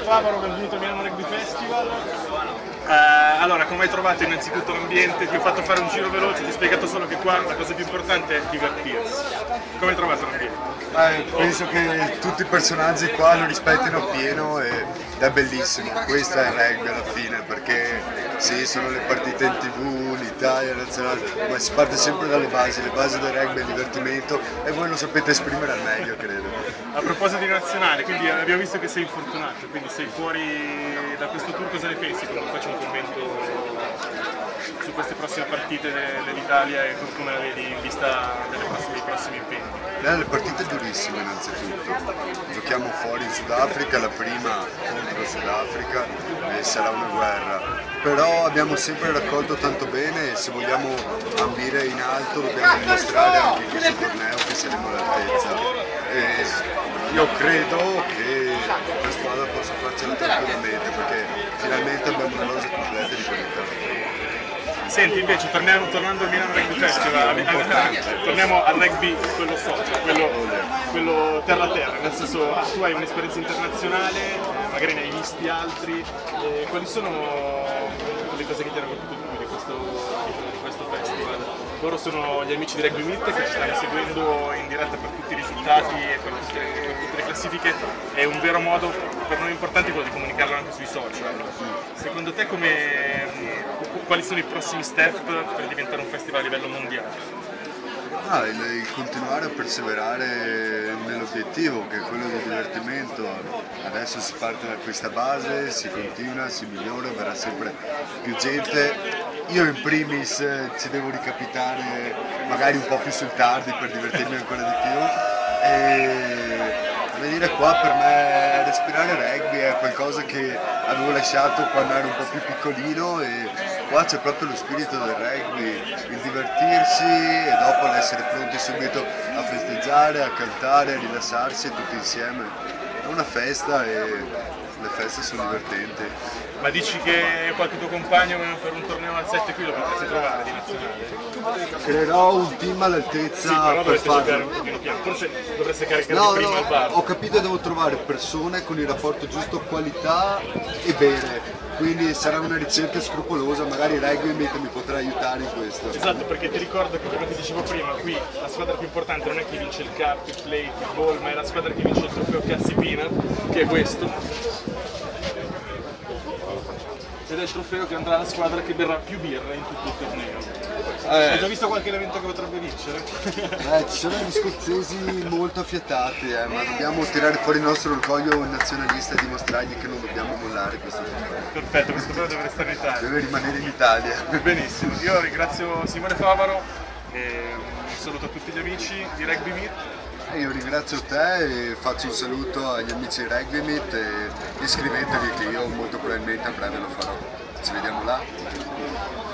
Favaro, benvenuto a Milano Rugby Festival. Allora, come hai trovato innanzitutto l'ambiente? Ti ho fatto fare un giro veloce, ti ho spiegato solo che qua la cosa più importante è divertirsi. Come hai trovato l'ambiente? Penso che tutti i personaggi qua lo rispettino appieno ed è bellissimo. Questo è il rugby alla fine, perché sì, sono le partite in TV, l'Italia, nazionale, ma si parte sempre dalle basi. Le basi del rugby è il divertimento e voi lo sapete esprimere al meglio, credo. A proposito di nazionale, quindi abbiamo visto che sei infortunato, quindi sei fuori da questo tour, cosa ne pensi? Quando faccio un commento su queste prossime partite dell'Italia e come la vedi in vista dei prossimi impegni? Le partite durissime innanzitutto, giochiamo fuori in Sudafrica, la prima contro Sudafrica e sarà una guerra, però abbiamo sempre raccolto tanto bene e se vogliamo ambire in alto dobbiamo dimostrare anche in questo torneo che saremo all'altezza. Io credo che la squadra possa farcela tranquillamente perché finalmente abbiamo una rosa completa di qualità. Senti, invece tornando al Milano Rugby Festival, torniamo al rugby quello social, quello terra-terra, nel senso tu hai un'esperienza internazionale, magari ne hai visti altri, quali sono le cose che ti hanno colpito di più di questo festival? Loro sono gli amici di Rugby Meet che ci stanno seguendo in diretta per tutti i risultati e per tutte le classifiche, è un vero modo per noi importante quello di comunicarlo anche sui social. Secondo te quali sono i prossimi step per diventare un festival a livello mondiale? Il continuare a perseverare nell'obiettivo che è quello del divertimento. Adesso si parte da questa base, si continua, si migliora, verrà sempre più gente. Io in primis ci devo ricapitare magari un po' più sul tardi per divertirmi ancora di più. E venire qua per me respirare rugby è qualcosa che avevo lasciato quando ero un po' più piccolino e qua c'è proprio lo spirito del rugby, il divertirsi e dopo l'essere pronti subito a festeggiare, a cantare, a rilassarsi tutti insieme. È una festa e le feste sono divertenti. Ma dici che qualche tuo compagno per un torneo al 7 qui lo potresti trovare di nazionale? Creerò un team all'altezza per farlo. Forse dovreste caricare prima al bar. Ho capito che devo trovare persone con il rapporto giusto qualità e bene. Quindi sarà una ricerca scrupolosa, magari Rugby Meet mi potrà aiutare in questo. Esatto, perché ti ricordo che come ti dicevo prima, qui la squadra più importante non è chi vince il cup, il plate, il ball, ma è la squadra che vince il trofeo Cazzi Peanut, che è questo. Ed è il trofeo che andrà alla squadra che berrà più birra in tutto il torneo. Hai già visto qualche elemento che potrebbe vincere? Ci sono gli scozzesi molto affiatati, ma dobbiamo tirare fuori il nostro orgoglio nazionalista e dimostrargli che non dobbiamo mollare questo trofeo. Perfetto, questo trofeo deve restare in Italia. Deve rimanere in Italia. Benissimo, io ringrazio Simone Favaro e un saluto a tutti gli amici di Rugby Meet. Io ringrazio te e faccio un saluto agli amici di Rugby Meet e iscrivetevi che io molto probabilmente a breve lo farò. Ci vediamo là.